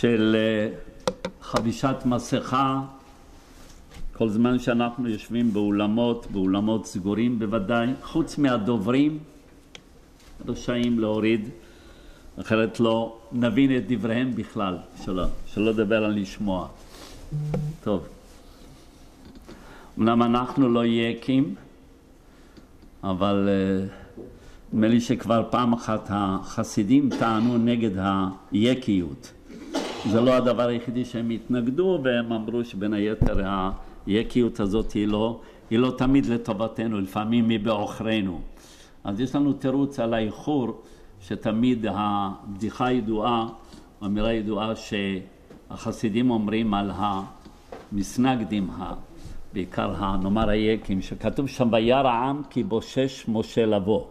של חבישת מסכה כל זמן שאנחנו יושבים באולמות סגורים בוודאי, חוץ מהדוברים רשאים להוריד, אחרת לא נבין את דבריהם בכלל, שלא דבר על לשמוע. טוב, אמנם אנחנו לא יקים, אבל נדמה לי שכבר פעם אחת החסידים טענו נגד היקיות. זה לא הדבר היחידי שהם התנגדו, והם אמרו שבין היתר היקיות הזאת היא לא תמיד לטובתנו, לפעמים היא בעוכרנו. אז יש לנו תירוץ על האיחור, שתמיד הבדיחה ידועה, האמירה ידועה שהחסידים אומרים על המסנגדים, בעיקר נאמר היקים, שכתוב שם וירא העם כי בושש משה לבוא.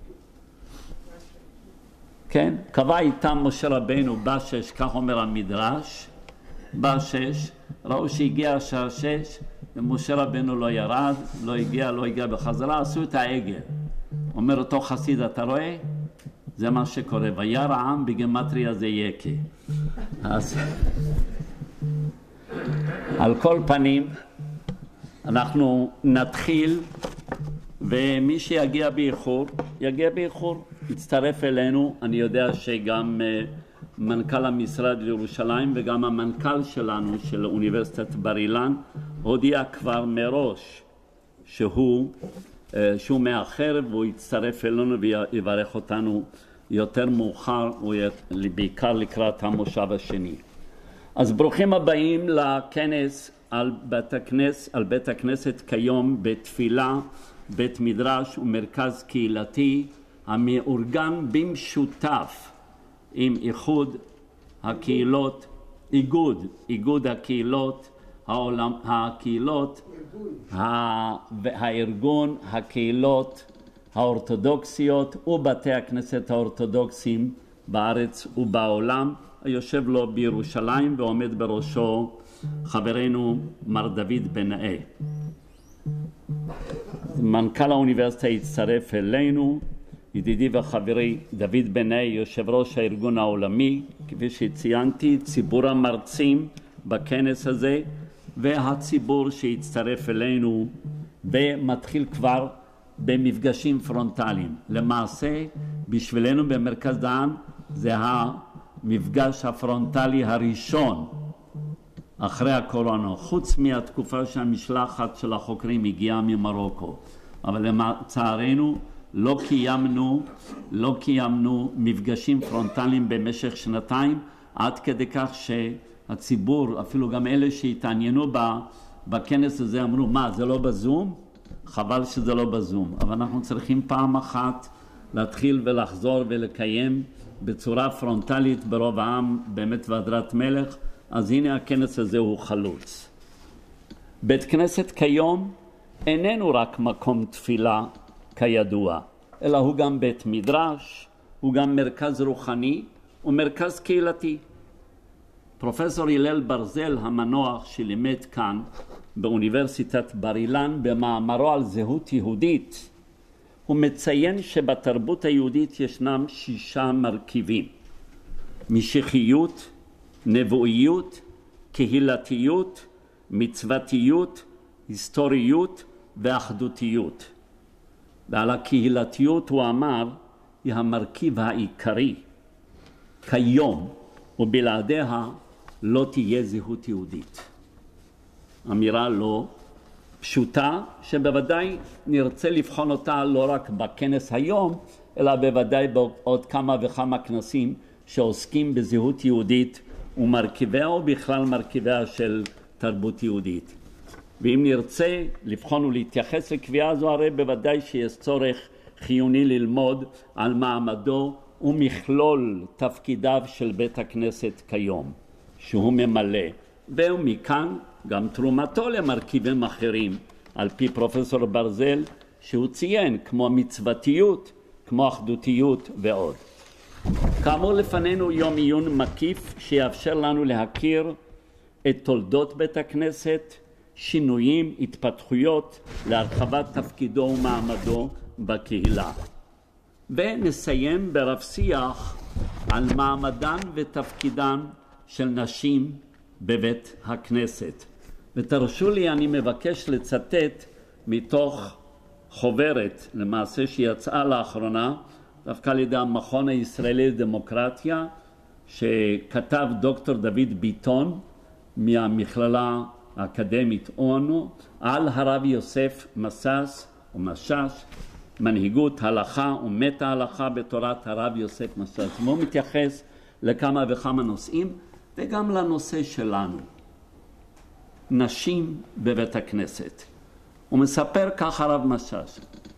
כן, קבע איתם משה רבינו בשש, כך אומר המדרש, בשש, ראו שהגיע השעה 6, ומשה רבינו לא ירד, לא הגיע בחזרה, עשו את העגל. אומר אותו חסיד, אתה רואה? זה מה שקורה, וירא העם בגימטריה זה יקה. אז על כל פנים, אנחנו נתחיל, ומי שיגיע באיחור, יגיע באיחור. יצטרף אלינו, אני יודע שגם מנכ"ל המשרד לירושלים וגם המנכ"ל שלנו של אוניברסיטת בר אילן הודיע כבר מראש שהוא מאחר, והוא יצטרף אלינו ויברך אותנו יותר מאוחר, בעיקר לקראת המושב השני. אז ברוכים הבאים לכנס על בית הכנסת כיום בתפילה, בית מדרש ומרכז קהילתי המאורגן במשותף עם איגוד הארגון הקהילות האורתודוקסיות ובתי הכנסת האורתודוקסיים בארץ ובעולם, היושב לו בירושלים ועומד בראשו חברנו מר דוד בנאה. מנכ"ל האוניברסיטה יצטרף אלינו, ידידי וחברי דוד בנאה, יושב ראש הארגון העולמי, כפי שציינתי, ציבור המרצים בכנס הזה, והציבור שיצטרף אלינו, ומתחיל כבר במפגשים פרונטליים. למעשה, בשבילנו במרכז דן, זה המפגש הפרונטלי הראשון אחרי הקורונה, חוץ מהתקופה שהמשלחת של החוקרים הגיעה ממרוקו. אבל לצערנו לא קיימנו מפגשים פרונטליים במשך שנתיים, עד כדי כך שהציבור, אפילו גם אלה שהתעניינו בכנס הזה, אמרו, מה, זה לא בזום? חבל שזה לא בזום. אבל אנחנו צריכים פעם אחת להתחיל ולחזור ולקיים בצורה פרונטלית ברוב העם, באמת והדרת מלך. אז הנה הכנס הזה הוא חלוץ. בית כנסת כיום איננו רק מקום תפילה כידוע, אלא הוא גם בית מדרש, הוא גם מרכז רוחני ומרכז קהילתי. פרופסור הלל ברזל המנוח שלימד כאן באוניברסיטת בר אילן במאמרו על זהות יהודית, הוא מציין שבתרבות היהודית ישנם 6 מרכיבים: משיחיות, נבואיות, קהילתיות, מצוותיות, היסטוריות ואחדותיות. ועל הקהילתיות הוא אמר, היא המרכיב העיקרי. כיום ובלעדיה לא תהיה זהות יהודית. אמירה לא פשוטה, שבוודאי נרצה לבחון אותה לא רק בכנס היום, אלא בוודאי בעוד כמה וכמה כנסים שעוסקים בזהות יהודית ומרכיביה, ובכלל מרכיביה של תרבות יהודית. ואם נרצה לבחון ולהתייחס לקביעה זו, הרי בוודאי שיש צורך חיוני ללמוד על מעמדו ומכלול תפקידיו של בית הכנסת כיום, שהוא ממלא, ומכאן גם תרומתו למרכיבים אחרים, על פי פרופסור ברזל, שהוא ציין, כמו מצוותיות, כמו אחדותיות ועוד. כאמור, לפנינו יום עיון מקיף שיאפשר לנו להכיר את תולדות בית הכנסת, שינויים, התפתחויות להרחבת תפקידו ומעמדו בקהילה. ונסיים ברב שיח על מעמדן ותפקידן של נשים בבית הכנסת. ותרשו לי, אני מבקש לצטט מתוך חוברת, למעשה שיצאה לאחרונה, דווקא על ידי המכון הישראלי לדמוקרטיה, שכתב דוקטור דוד ביטון מהמכללה האקדמית אונו, על הרב יוסף מסס או משש, מנהיגות הלכה ומטה הלכה בתורת הרב יוסף מסס. והוא מתייחס לכמה וכמה נושאים, וגם לנושא שלנו, נשים בבית הכנסת. הוא מספר כך הרב משש: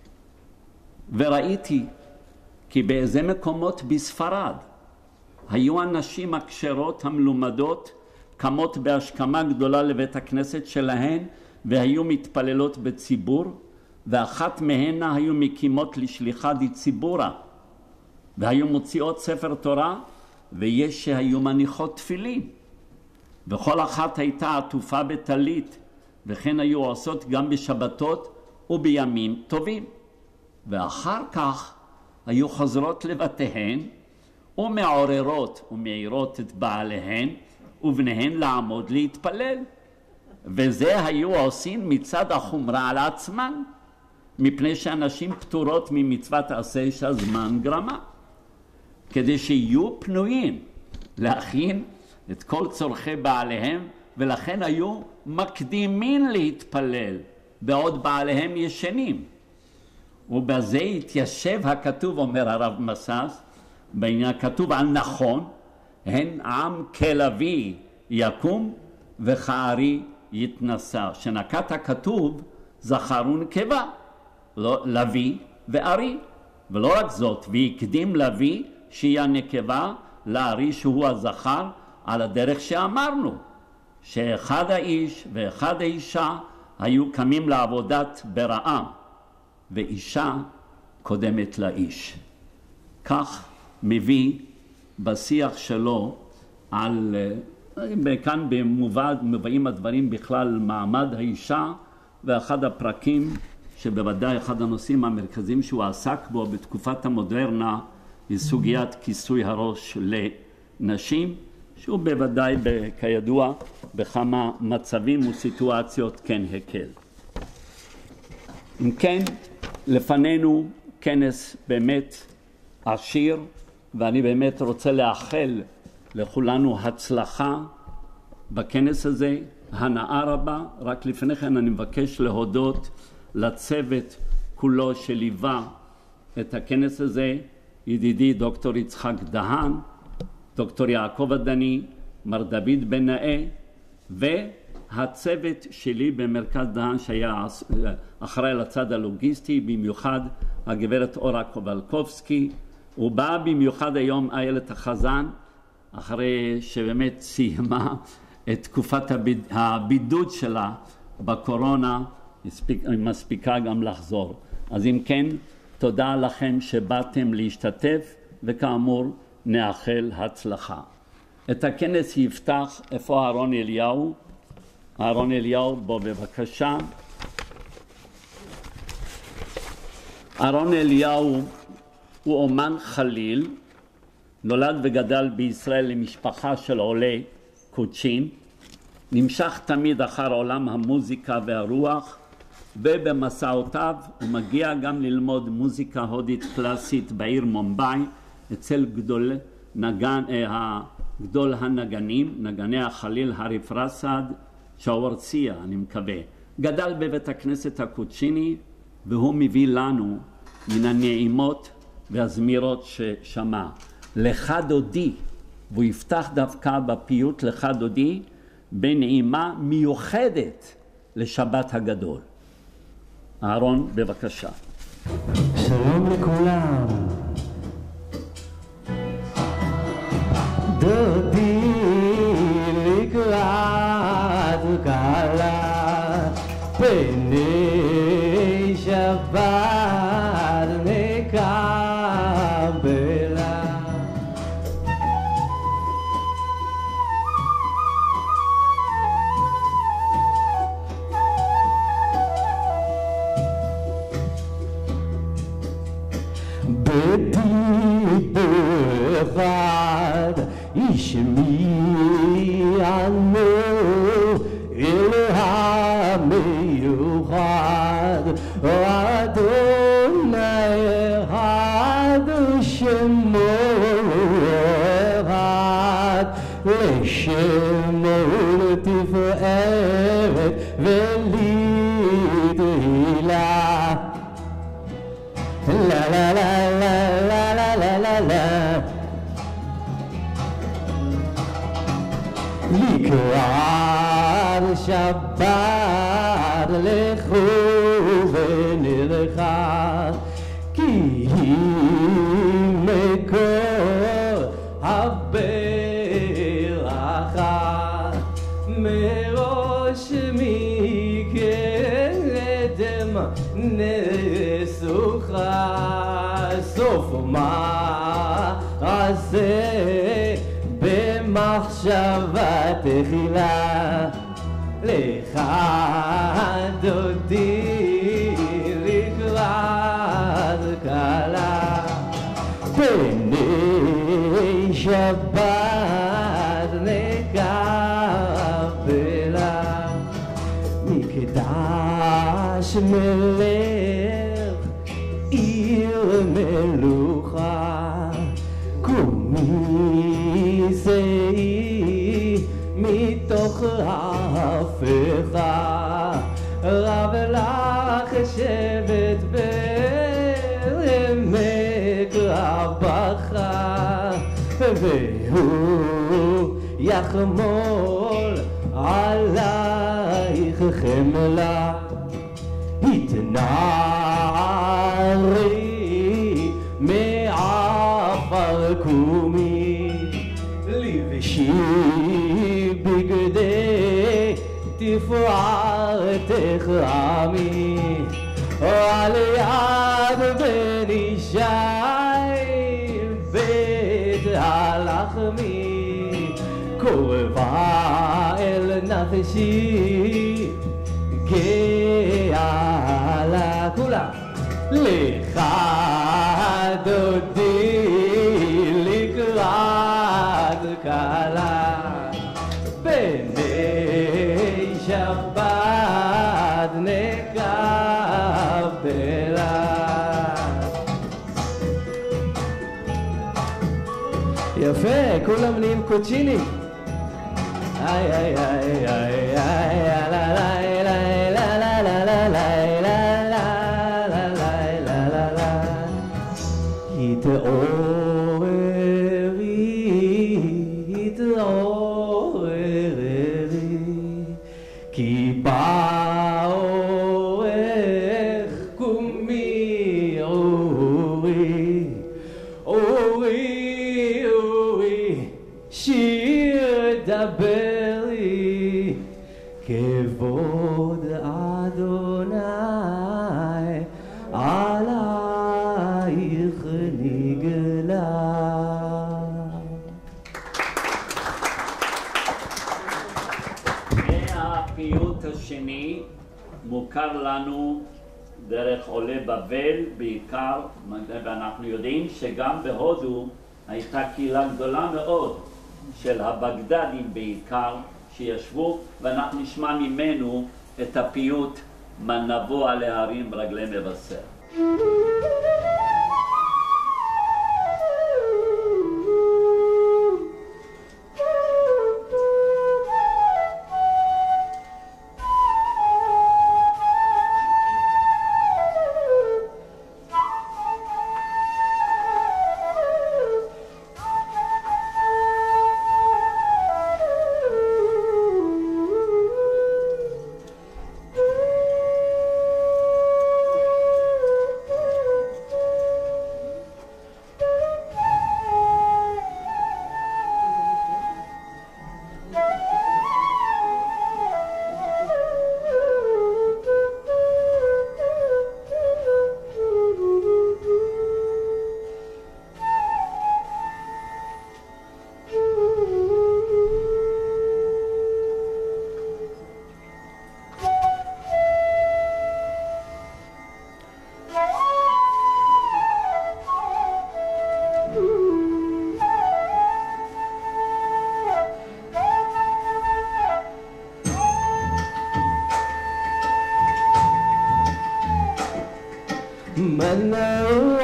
וראיתי כי באיזה מקומות בספרד היו הנשים הכשרות המלומדות קמות בהשכמה גדולה לבית הכנסת שלהן והיו מתפללות בציבור, ואחת מהן היו מקימות לשליחה דציבורה, והיו מוציאות ספר תורה, ויש שהיו מניחות תפילין, וכל אחת הייתה עטופה בטלית, וכן היו עושות גם בשבתות ובימים טובים. ואחר כך היו חוזרות לבתיהן ומעוררות ומעירות את בעליהן ובניהן לעמוד להתפלל, וזה היו עושים מצד החומרה על עצמן, מפני שאנשים פטורות ממצוות עשה שהזמן גרמה, כדי שיהיו פנויים להכין את כל צורכי בעליהם, ולכן היו מקדימים להתפלל בעוד בעליהם ישנים. ובזה התיישב הכתוב, אומר הרב מסס, בעניין כתוב על נכון, הן עם כלוי יקום וכארי יתנשא, שנקט הכתוב זכר ונקבה, לא לוי וארי. ולא רק זאת, והקדים לוי שהיא הנקבה לארי שהוא הזכר, על הדרך שאמרנו, שאחד האיש ואחד האישה היו קמים לעבודת ברעם, ואישה קודמת לאיש. כך מביא בשיח שלו על, כאן מבאים הדברים בכלל מעמד האישה, ואחד הפרקים שבוודאי אחד הנושאים המרכזיים שהוא עסק בו בתקופת המודרנה היא סוגיית כיסוי הראש לנשים, שהוא בוודאי כידוע בכמה מצבים וסיטואציות כן הקל. אם כן, לפנינו כנס באמת עשיר, ואני באמת רוצה לאחל לכולנו הצלחה בכנס הזה, הנאה רבה. רק לפני כן אני מבקש להודות לצוות כולו שליווה את הכנס הזה, ידידי דוקטור יצחק דהן, דוקטור יעקב עדני, מר דוד בן נאה, והצוות שלי במרכז דהן שהיה אחראי לצד הלוגיסטי, במיוחד הגברת אורה קובלקובסקי, ובאה במיוחד היום איילת החזן, אחרי שבאמת סיימה את תקופת הבידוד שלה בקורונה, מספיקה גם לחזור. אז אם כן, תודה לכם שבאתם להשתתף, וכאמור נאחל הצלחה. את הכנס יפתח, איפה אהרון אליהו? אהרון אליהו, בוא בבקשה. אהרון אליהו הוא אומן חליל, נולד וגדל בישראל למשפחה של עולי קוצ'ין, נמשך תמיד אחר עולם המוזיקה והרוח, ובמסעותיו הוא מגיע גם ללמוד מוזיקה הודית קלאסית בעיר מומבאי, אצל גדול הנגנים, נגני החליל הריף רסד צ'אוורציה, אני מקווה. גדל בבית הכנסת הקוצ'יני, והוא מביא לנו מן הנעימות והזמירות ששמע. לך דודי, והוא יפתח דווקא בפיוט לך דודי, בנעימה מיוחדת לשבת הגדול. אהרון, בבקשה. שלום לכולם. דודי לקראת קלה, פני שבת נקבלה. בדיבור אחד ישמי שמו לתפארת ולתהילה. לה לה לה לה לה לה לה לה לה. לקראת שבת לכו ונלכה, כי היא מקור הברכה. מראש מקדם נסוכה, סוף מעשה במחשבה תחילה. לך דודי לקראת כלה, פני שבת נקבלה. מקדש מלך עיר מלוכה, קומי שאי מתוך ההפכה. רב לך שבט בעמק רבחה, והוא יחמול עלייך חמלה. התנערי מעפר קומי, לבשי בגדי תפארתך עמי. על יד בן ישי בית הלחמי, קורבה אל נפשי גאלה. כולה לך דודי לקראת כלה, בני שבת נקבלה. יפה, כולם נהיים קוצ'ינים. איי איי איי איי איי לה לה לה לה לה לה לה לה לה לה לה לה. התעוררי התעוררי, כי בא אורך קומי אורי אורי אורי, שיר דברי כבוד אדוני עלייך נגלה. והפיוט השני מוכר לנו דרך עולי בבל בעיקר, ואנחנו יודעים שגם בהודו הייתה קהילה גדולה מאוד של הבגדדים בעיקר שישבו, ואנחנו נשמע ממנו את הפיוט מה נבוא על ההרים ברגלי מבשר. מנעו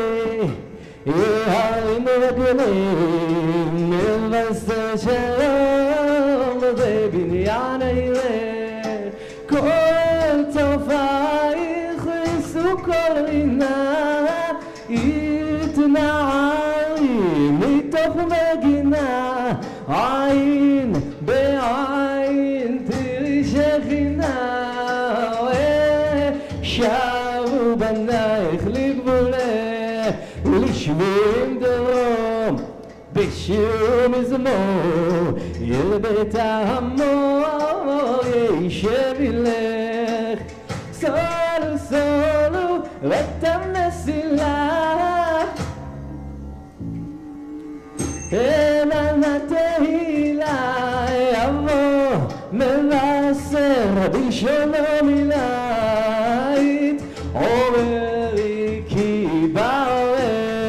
עלי ההרים רגלים מבשר שלום. בבניין העיר כל צופייך ריסו כל רינה התנערי מתוך מגינה עין בעין תראי שכינה שרו בנייך לגבולך לשבים דרום בשיר מזמור עיר בית המור יישב ילך סולו סולו רתם נסילה אל התהילה יבוא מבשר רבי שלום מילית עוררי כי בעורר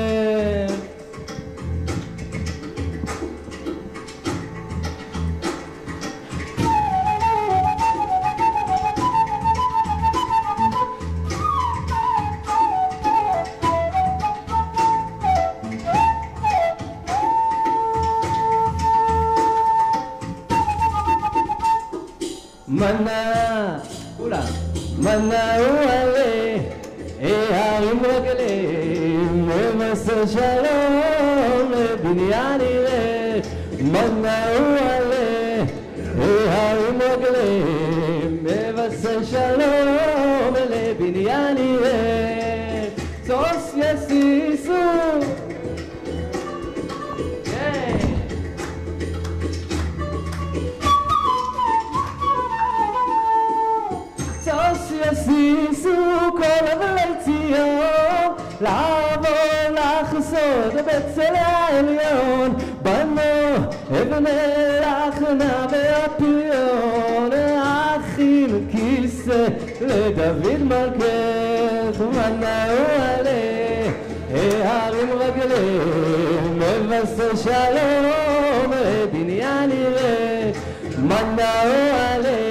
מנה, כולם, מנה הוא עלה, ההרים רגלים, מבשר שלום, לבניין יראה. מנה הוא עלה, ההרים רגלים, מבשר שלום, לבניין יראה. צוס יסיסו יסיסו כל אבלי ציון לעבור לחסות בצל העליון בנו אבני לחנה והפריון האחים כיסא לדוד מלכך מנעו עלה ההרים רגלים מבשר שלום בניין יראה מנעו עלה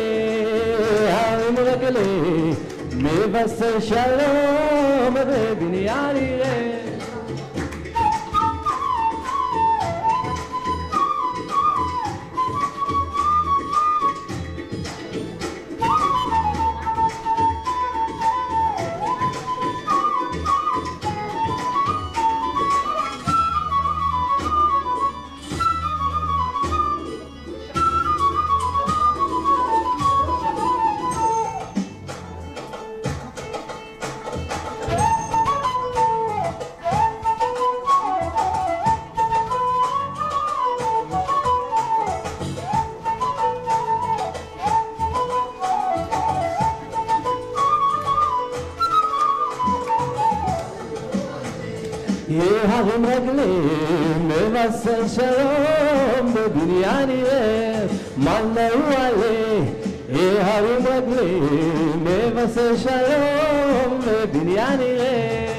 מבשר שלום בבניין יראה ההרים רגלים מבשר שלום בבניין יראה מנעו עלה ההרים רגלים מבשר שלום בבניין יראה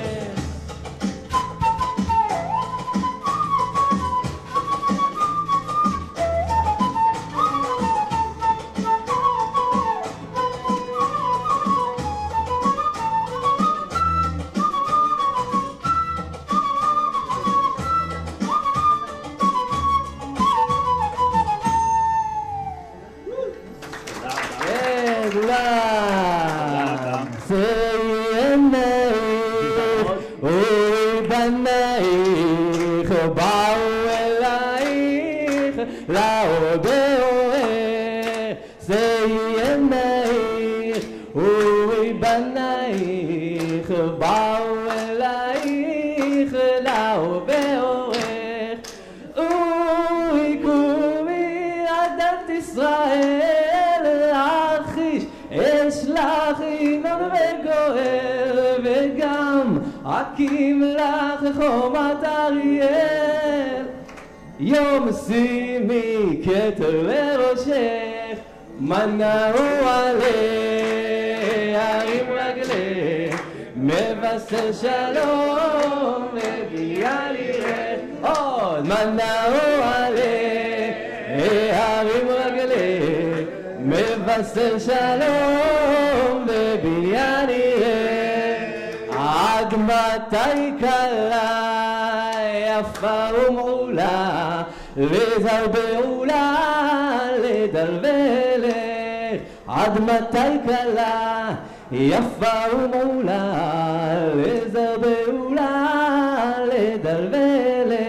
הקים לך חומת אריאל יום שימי כתר לראשך מנעו עלה הרים רגלי מבשר שלום בבניין יראה עוד מנעו עלה הרים רגלי מבשר שלום בבניין יראה עד מתי קלה יפה ומעולה לזר בעולה לדלבלת, עד מתי קלה יפה ומעולה, לזר בעולה לדלבלת.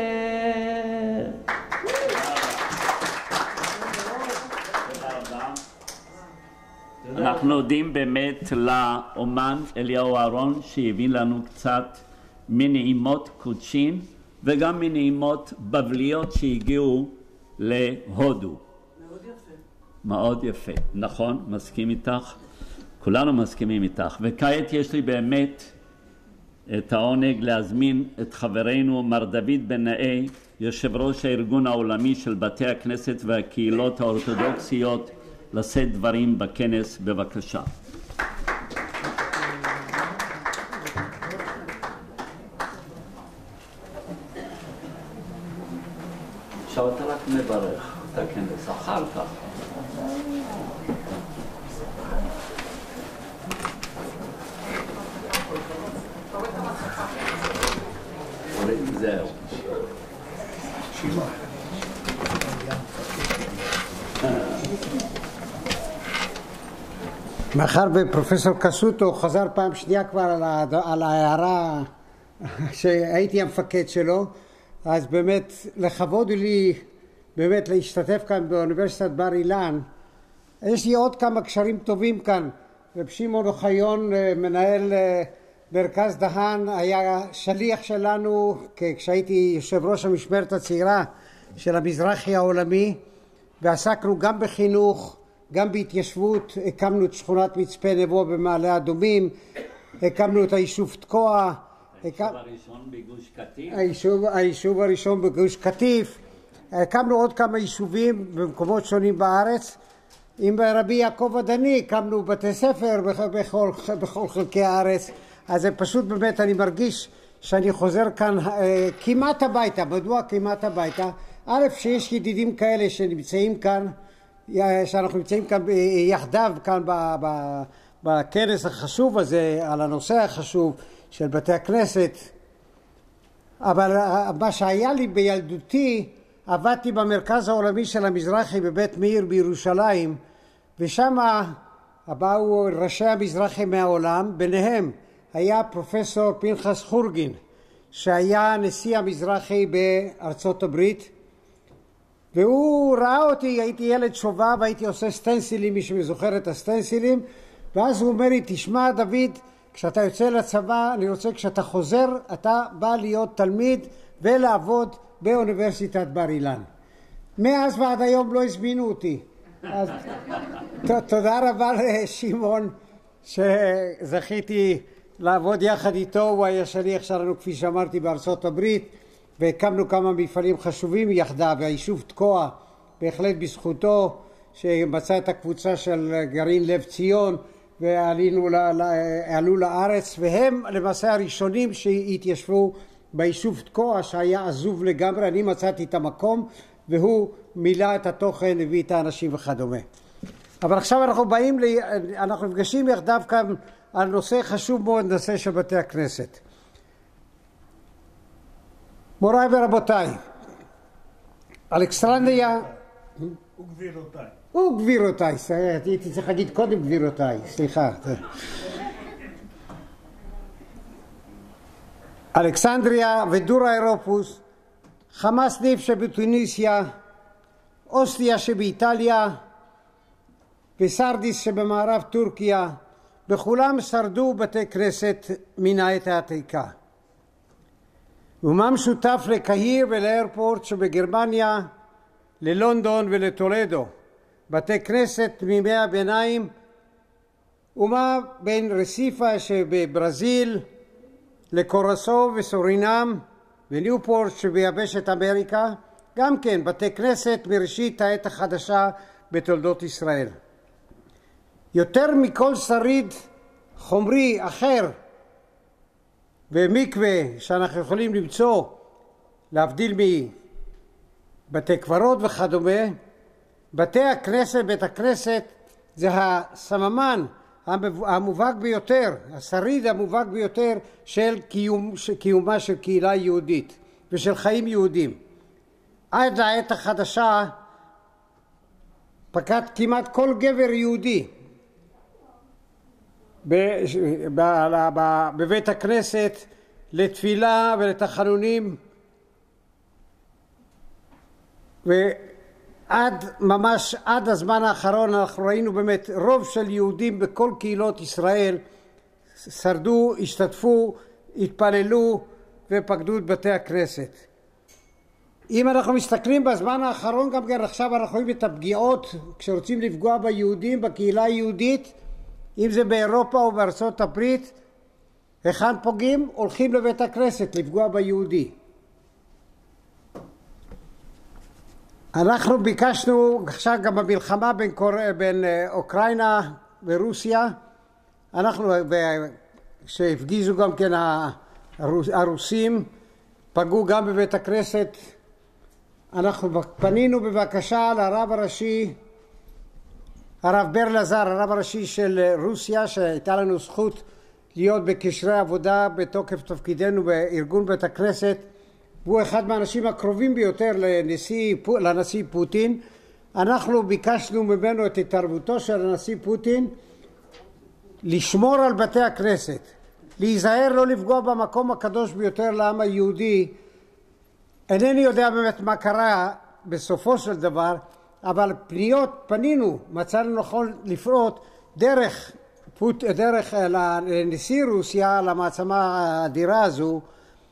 אנחנו יודעים באמת לאומן אליהו אהרון שהביא לנו קצת מנעימות קודשין וגם מנעימות בבליות שהגיעו להודו. מאוד יפה. מאוד יפה, נכון, מסכים איתך, כולנו מסכימים איתך. וכעת יש לי באמת את העונג להזמין את חברנו מר דוד בן נאה, יושב ראש הארגון העולמי של בתי הכנסת והקהילות האורתודוקסיות, לשאת דברים בכנס. בבקשה. עכשיו אתה רק מברך את הכנס, אחר כך. זהו. מאחר ופרופסור קסוטו חזר פעם שנייה כבר על ההערה שהייתי המפקד שלו, אז באמת לכבוד לי באמת להשתתף כאן באוניברסיטת בר אילן. יש לי עוד כמה קשרים טובים כאן. רב שמעון אוחיון, מנהל מרכז דהן, היה שליח שלנו כשהייתי יושב ראש המשמרת הצעירה של המזרחי העולמי, ועסקנו גם בחינוך, גם בהתיישבות. הקמנו את שכונת מצפה נבו במעלה אדומים, הקמנו את היישוב תקוע, היישוב הראשון בגוש קטיף, היישוב הראשון בגוש קטיף, הקמנו עוד כמה יישובים במקומות שונים בארץ. עם רבי יעקב עדני הקמנו בתי ספר בכל חלקי הארץ. אז זה פשוט באמת, אני מרגיש שאני חוזר כאן כמעט הביתה. מדוע כמעט הביתה? א', שיש ידידים כאלה שנמצאים כאן, שאנחנו נמצאים כאן יחדיו כאן בכנס החשוב הזה, על הנושא החשוב של בתי הכנסת. אבל מה שהיה לי בילדותי, עבדתי במרכז העולמי של המזרחי בבית מאיר בירושלים, ושם באו ראשי המזרחי מהעולם, ביניהם היה פרופסור פנחס חורגין, שהיה נשיא המזרחי בארצות הברית, והוא ראה אותי, הייתי ילד שובב, הייתי עושה סטנסילים, מי שמזוכר את הסטנסילים, ואז הוא אומר לי, תשמע דוד, כשאתה יוצא לצבא, אני רוצה כשאתה חוזר, אתה בא להיות תלמיד ולעבוד באוניברסיטת בר אילן. מאז ועד היום לא הזמינו אותי. אז תודה רבה לשמעון שזכיתי לעבוד יחד איתו. הוא היה שליח שלנו, כפי שאמרתי, בארצות הברית, והקמנו כמה מפעלים חשובים יחדיו. והיישוב תקוע, בהחלט בזכותו, שמצא את הקבוצה של גרעין לב ציון ועלו לארץ, והם למעשה הראשונים שהתיישבו ביישוב תקוע שהיה עזוב לגמרי. אני מצאתי את המקום והוא מילא את התוכן, הביא את האנשים וכדומה. אבל עכשיו אנחנו נפגשים יחדיו כאן על נושא חשוב מאוד, נושא של בתי הכנסת. מוריי ורבותיי, אלכסנדריה וגבירותיי, הייתי צריך להגיד קודם גבירותיי, סליחה. אלכסנדריה ודורה אירופוס, חמאס ניף שבטוניסיה, אוסטיה שבאיטליה וסרדיס שבמערב טורקיה, בכולם שרדו בתי כנסת מן העת העתיקה. ומה משותף לקהיר ולאיירפורט שבגרמניה, ללונדון ולטולדו, בתי כנסת מימי הביניים, ומה בין רסיפה שבברזיל לקורסו וסורינם וניופורט שביבשת אמריקה, גם כן בתי כנסת מראשית העת החדשה בתולדות ישראל. יותר מכל שריד חומרי אחר ומקווה שאנחנו יכולים למצוא, להבדיל מבתי קברות וכדומה, בתי הכנסת, בית הכנסת זה הסממן המובהק ביותר, השריד המובהק ביותר של קיומה של קהילה יהודית ושל חיים יהודים. עד לעת החדשה פקד כמעט כל גבר יהודי בבית הכנסת לתפילה ולתחנונים, ממש עד הזמן האחרון אנחנו ראינו באמת רוב של יהודים בכל קהילות ישראל שרדו, השתתפו, התפללו ופקדו את בתי הכנסת. אם אנחנו מסתכלים בזמן האחרון, גם כן עכשיו אנחנו רואים את הפגיעות כשרוצים לפגוע ביהודים, בקהילה היהודית, אם זה באירופה או בארצות הברית, היכן פוגעים? הולכים לבית הכנסת לפגוע ביהודי. אנחנו ביקשנו עכשיו גם במלחמה בין אוקראינה ורוסיה, אנחנו שהפגיזו גם כן הרוסים, פגעו גם בבית הכנסת. אנחנו פנינו בבקשה לרב הראשי, הרב ברלזר, הרב הראשי של רוסיה, שהייתה לנו זכות להיות בקשרי עבודה בתוקף תפקידנו בארגון בית הכנסת, והוא אחד מהאנשים הקרובים ביותר לנשיא פוטין. אנחנו ביקשנו ממנו את התערבותו של הנשיא פוטין לשמור על בתי הכנסת, להיזהר לא לפגוע במקום הקדוש ביותר לעם היהודי. אינני יודע באמת מה קרה בסופו של דבר, אבל פנינו, מצאנו נכון לפנות דרך לנשיא רוסיה, למעצמה האדירה הזו,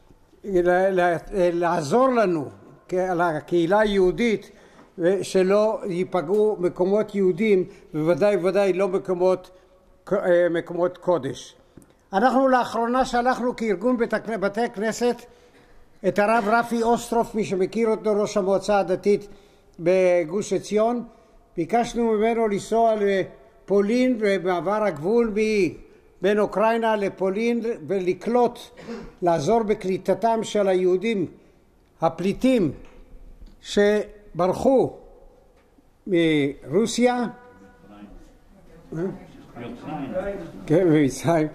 לעזור לנו, לקהילה היהודית, שלא ייפגעו מקומות יהודים, בוודאי לא מקומות קודש. אנחנו לאחרונה שלחנו כארגון בתי הכנסת את הרב רפי אוסטרוף, מי שמכיר אותו, ראש המועצה הדתית בגוש עציון. ביקשנו ממנו לנסוע לפולין ובעבר הגבול בין אוקראינה לפולין ולקלוט, לעזור בקליטתם של היהודים הפליטים שברחו מרוסיה ומצרים,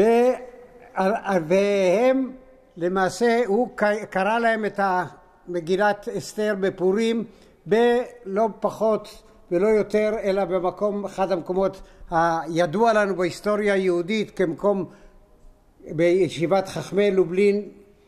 והם למעשה, הוא קרא להם את מגילת אסתר בפורים בלא פחות ולא יותר אלא במקום, אחד המקומות הידוע לנו בהיסטוריה היהודית כמקום בישיבת חכמי לובלין,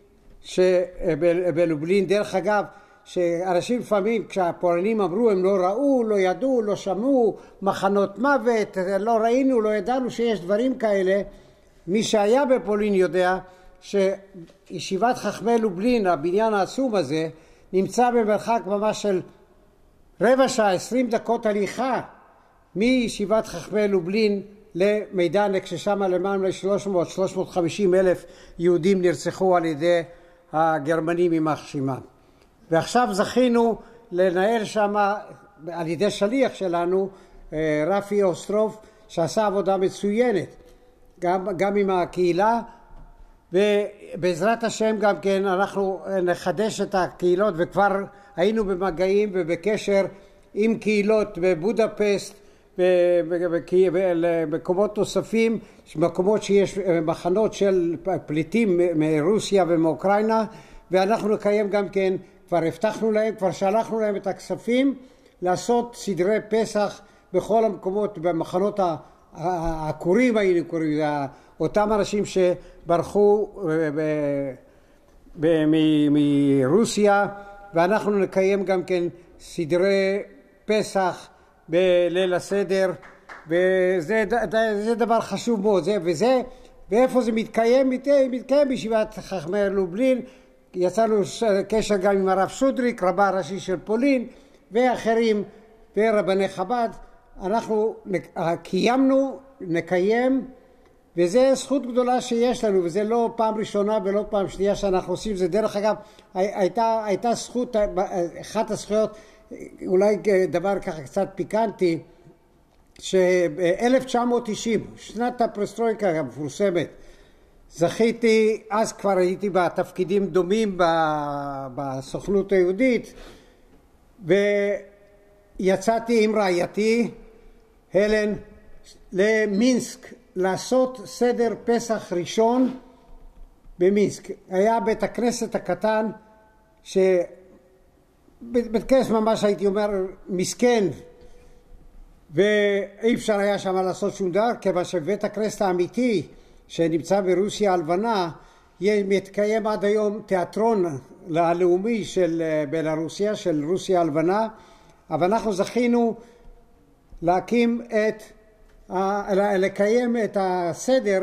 בלובלין. דרך אגב, שאנשים לפעמים כשהפולנים אמרו הם לא ראו, לא ידעו, לא שמעו, מחנות מוות, לא ראינו, לא ידענו שיש דברים כאלה. מי שהיה בפולין יודע שישיבת חכמי לובלין, הבניין העצום הזה, נמצא במרחק ממש של רבע שעה, 20 דקות הליכה מישיבת חכמי לובלין למידנק, ששם למעלה ל-350 אלף יהודים נרצחו על ידי הגרמנים יימח שמם. ועכשיו זכינו לנהל שם על ידי שליח שלנו, רפי אוסטרוף, שעשה עבודה מצוינת גם עם הקהילה, ובעזרת השם גם כן אנחנו נחדש את הקהילות, וכבר היינו במגעים ובקשר עם קהילות בבודפסט ובמקומות נוספים, מקומות שיש מחנות של פליטים מרוסיה ומאוקראינה, ואנחנו נקיים גם כן, כבר הבטחנו להם, כבר שלחנו להם את הכספים לעשות סדרי פסח בכל המקומות, במחנות העקורים היינו קוראים, אותם אנשים שברחו מרוסיה, ואנחנו נקיים גם כן סדרי פסח בליל הסדר, וזה דבר חשוב מאוד. ואיפה זה מתקיים? מתקיים בישיבת חכמי לובלין. יצאנו קשר גם עם הרב שודריק, רבה הראשי של פולין, ואחרים, ורבני חב"ד. אנחנו קיימנו, נקיים, וזה זכות גדולה שיש לנו, וזה לא פעם ראשונה ולא פעם שנייה שאנחנו עושים זה. דרך אגב, הייתה זכות, אחת הזכויות, אולי דבר ככה קצת פיקנטי, שב-1990, שנת הפרסטרויקה המפורסמת, זכיתי, אז כבר הייתי בתפקידים דומים בסוכנות היהודית, ויצאתי עם רעייתי, הלן, למינסק, לעשות סדר פסח ראשון במינסק. היה בית הכנסת הקטן, בית כנסת ממש הייתי אומר מסכן, ואי אפשר היה שם לעשות שום דבר, כיוון שבית הכנסת האמיתי שנמצא ברוסיה הלבנה, מתקיים עד היום תיאטרון הלאומי של בלרוסיה, של רוסיה הלבנה, אבל אנחנו זכינו לקיים את הסדר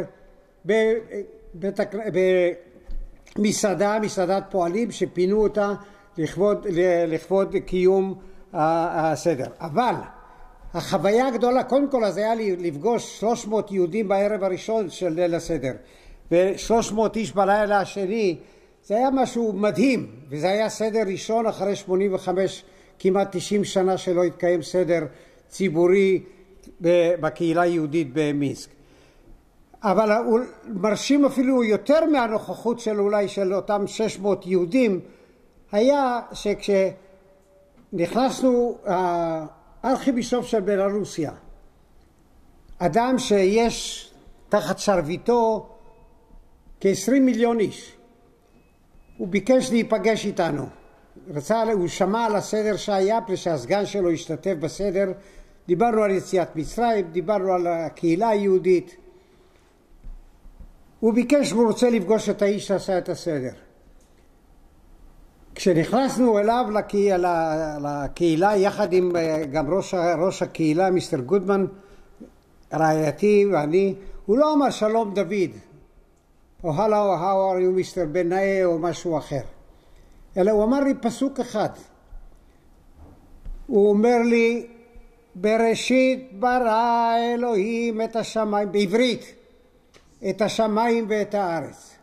במסעדה, מסעדת פועלים, שפינו אותה לכבוד קיום הסדר. אבל החוויה הגדולה, קודם כל, אז היה לי לפגוש 300 יהודים בערב הראשון של ליל הסדר, ו300 איש בלילה השני. זה היה משהו מדהים, וזה היה סדר ראשון אחרי 85, כמעט 90 שנה שלא התקיים סדר ציבורי בקהילה היהודית במינסק. אבל הוא מרשים אפילו יותר מהנוכחות של אולי של אותם 600 יהודים, היה שכשנכנסנו הארכיבישוף של בלרוסיה, אדם שיש תחת שרביטו כ-20 מיליון איש, הוא ביקש להיפגש איתנו. הוא שמע על הסדר שהיה, שהסגן שלו השתתף בסדר, דיברנו על יציאת מצרים, דיברנו על הקהילה היהודית. הוא ביקש, הוא רוצה לפגוש את האיש שעשה את הסדר. כשנכנסנו אליו לקהילה, יחד עם גם ראש הקהילה, מיסטר גודמן, רעייתי ואני, הוא לא אמר שלום דוד, או hello, how are you מיסטר בן נאה, או משהו אחר. אלא הוא אמר לי פסוק אחד. הוא אומר לי, בראשית ברא אלוהים את השמיים, בעברית, את השמיים ואת הארץ.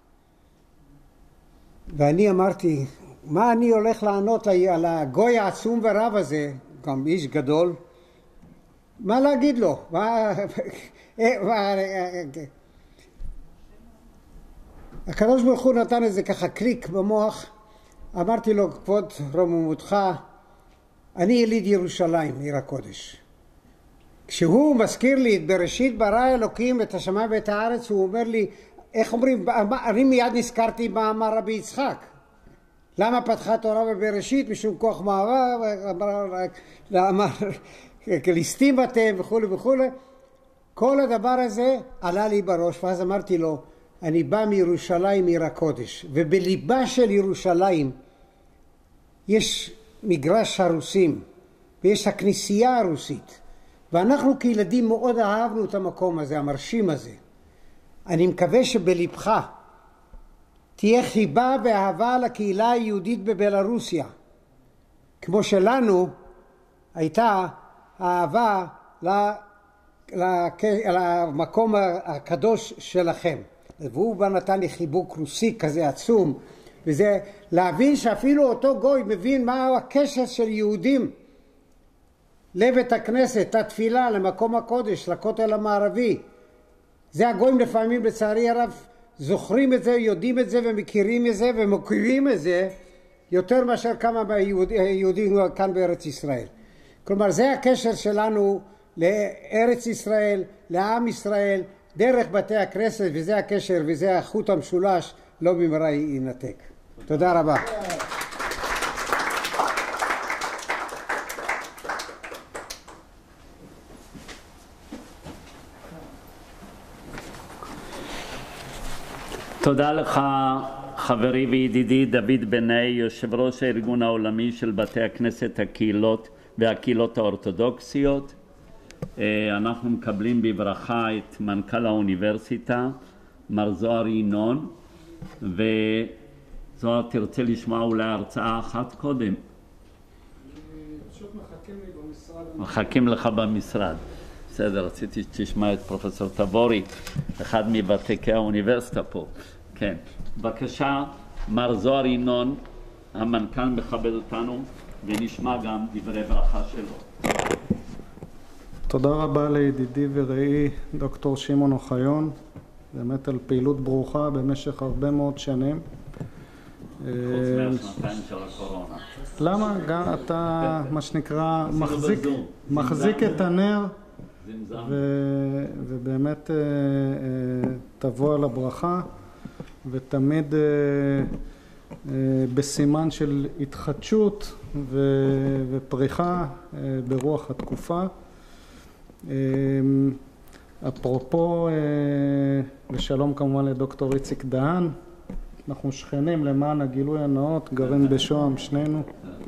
ואני אמרתי, מה אני הולך לענות על הגוי העצום ורב הזה, גם איש גדול, מה להגיד לו? הקדוש ברוך הוא נתן איזה ככה קליק במוח. אמרתי לו, כבוד רוממותך, אני יליד ירושלים, עיר הקודש. כשהוא מזכיר לי את בראשית ברא אלוקים את השמיים ואת הארץ, הוא אומר לי, איך אומרים, אני מיד נזכרתי מה אמר רבי יצחק. למה פתחה תורה בבראשית? משום כוח מעבר, אמר, ליסטים אתם וכו' וכו'. כל הדבר הזה עלה לי בראש, ואז אמרתי לו, אני בא מירושלים, עיר הקודש, ובליבה של ירושלים יש מגרש הרוסים, ויש הכנסייה הרוסית, ואנחנו כילדים מאוד אהבנו את המקום הזה, המרשים הזה. אני מקווה שבלבך תהיה חיבה ואהבה לקהילה היהודית בבלרוסיה, כמו שלנו הייתה אהבה למקום הקדוש שלכם. והוא בא נתן לי חיבוק רוסי כזה עצום, וזה להבין שאפילו אותו גוי מבין מה הקשר של יהודים לבית הכנסת, לתפילה, למקום הקודש, לכותל המערבי. זה הגויים לפעמים לצערי הרב זוכרים את זה, יודעים את זה ומכירים את זה ומוקירים את זה יותר מאשר כמה יהודים כאן בארץ ישראל. כלומר זה הקשר שלנו לארץ ישראל, לעם ישראל, דרך בתי הכנסת, וזה הקשר וזה החוט המשולש, לא במהרה ינתק. תודה רבה. תודה לך חברי וידידי דוד בן נאה, יושב ראש הארגון העולמי של בתי הכנסת הקהילות והקהילות האורתודוקסיות. אנחנו מקבלים בברכה את מנכ"ל האוניברסיטה, מר זוהר ינון, וזוהר תרצה לשמוע אולי הרצאה אחת קודם. פשוט מחכים לי במשרד. מחכים לך במשרד. בסדר, רציתי שתשמע את פרופסור תבורי, אחד מבתיקי האוניברסיטה פה. כן, בבקשה, מר זוהר ינון, המנכ"ל מכבד אותנו, ונשמע גם דברי ברכה שלו. תודה רבה לידידי ורעי דוקטור שמעון אוחיון, באמת על פעילות ברוכה במשך הרבה מאוד שנים. חוץ מהשנתיים של הקורונה. למה? גם אתה, מה שנקרא, מחזיק את הנר, ובאמת תבוא על הברכה, ותמיד בסימן של התחדשות ופריחה ברוח התקופה. אפרופו, ושלום כמובן לדוקטור איציק דהן, אנחנו שכנים למען הגילוי הנאות, גרים בשוהם שנינו.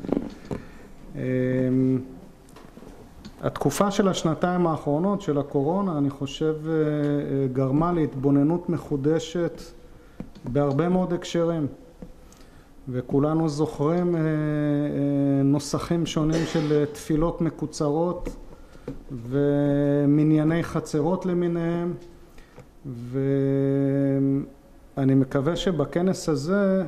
התקופה של השנתיים האחרונות של הקורונה, אני חושב, גרמה להתבוננות מחודשת בהרבה מאוד הקשרים. וכולנו זוכרים נוסחים שונים של תפילות מקוצרות ומנייני חצרות למיניהם, ואני מקווה שבכנס הזה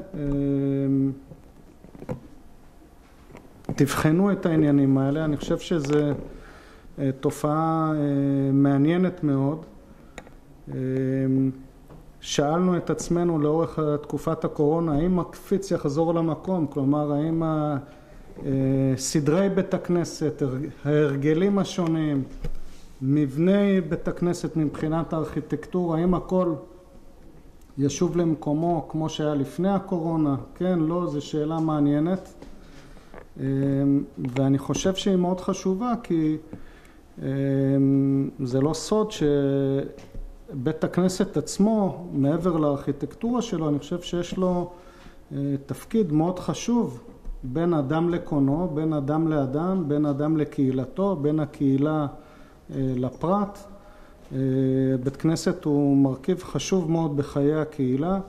תבחנו את העניינים האלה. אני חושב שזו תופעה מעניינת מאוד. שאלנו את עצמנו לאורך תקופת הקורונה, האם הקפיץ יחזור למקום? כלומר, האם סדרי בית הכנסת, ההרגלים השונים, מבני בית הכנסת מבחינת הארכיטקטורה, האם הכל ישוב למקומו כמו שהיה לפני הקורונה? כן, לא, זו שאלה מעניינת. ואני חושב שהיא מאוד חשובה, כי זה לא סוד שבית הכנסת עצמו, מעבר לארכיטקטורה שלו, אני חושב שיש לו תפקיד מאוד חשוב בין אדם לקונו, בין אדם לאדם, בין אדם לקהילתו, בין הקהילה לפרט. בית כנסת הוא מרכיב חשוב מאוד בחיי הקהילה.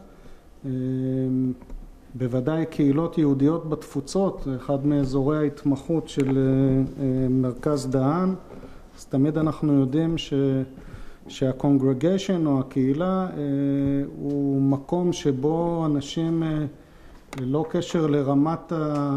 בוודאי קהילות יהודיות בתפוצות, אחד מאזורי ההתמחות של מרכז דהן. אז תמיד אנחנו יודעים שהקונגרגיישן או הקהילה הוא מקום שבו אנשים ללא קשר לרמת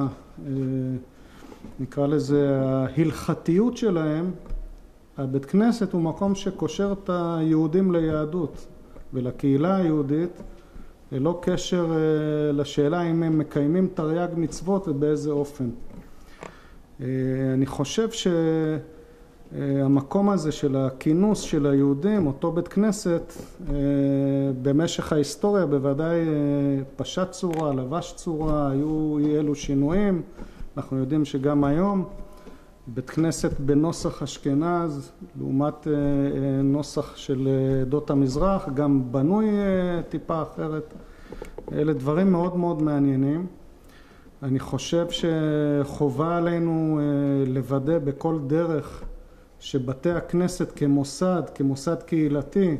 נקרא לזה ההלכתיות שלהם, הבית כנסת הוא מקום שקושר את היהודים ליהדות ולקהילה היהודית, ללא קשר לשאלה אם הם מקיימים תרי"ג מצוות ובאיזה אופן. אני חושב שהמקום הזה של הכינוס של היהודים, אותו בית כנסת, במשך ההיסטוריה בוודאי פשט צורה, לבש צורה, היו אלו שינויים. אנחנו יודעים שגם היום בית כנסת בנוסח אשכנז לעומת נוסח של עדות המזרח גם בנוי טיפה אחרת. אלה דברים מאוד מאוד מעניינים. אני חושב שחובה עלינו לוודא בכל דרך שבתי הכנסת כמוסד קהילתי,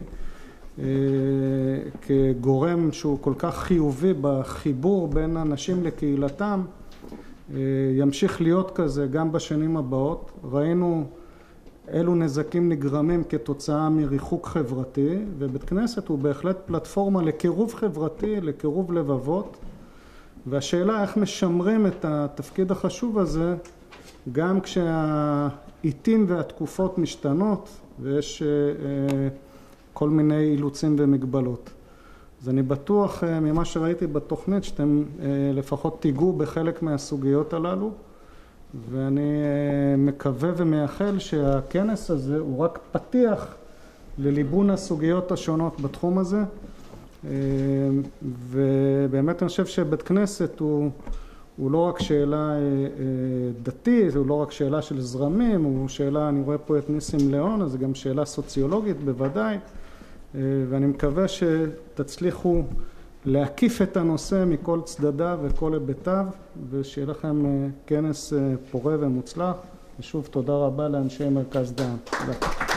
כגורם שהוא כל כך חיובי בחיבור בין אנשים לקהילתם, ימשיך להיות כזה גם בשנים הבאות. ראינו אילו נזקים נגרמים כתוצאה מריחוק חברתי, ובית כנסת הוא בהחלט פלטפורמה לקירוב חברתי, לקירוב לבבות, והשאלה איך משמרים את התפקיד החשוב הזה גם כשהעיתים והתקופות משתנות ויש כל מיני אילוצים ומגבלות. אז אני בטוח ממה שראיתי בתוכנית שאתם לפחות תיגעו בחלק מהסוגיות הללו, ואני מקווה ומייחל שהכנס הזה הוא רק פתיח לליבון הסוגיות השונות בתחום הזה. ובאמת אני חושב שבית כנסת הוא לא רק שאלה דתית, הוא לא רק שאלה של זרמים, הוא שאלה, אני רואה פה את ניסים ליאון, אז זה גם שאלה סוציולוגית בוודאי, ואני מקווה שתצליחו להקיף את הנושא מכל צדדיו וכל היבטיו, ושיהיה לכם כנס פורה ומוצלח. ושוב תודה רבה לאנשי מרכז דהן. תודה.